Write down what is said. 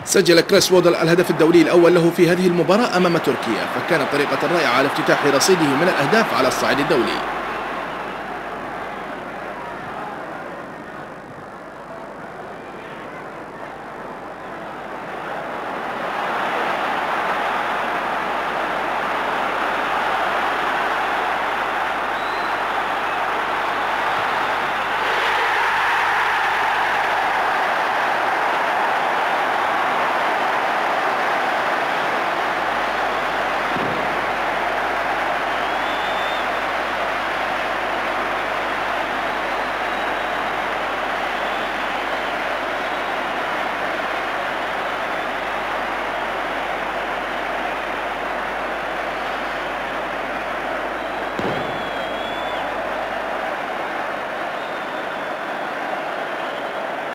سجل كريس وودل الهدف الدولي الأول له في هذه المباراة أمام تركيا، فكانت طريقة رائعة على افتتاح رصيده من الأهداف على الصعيد الدولي.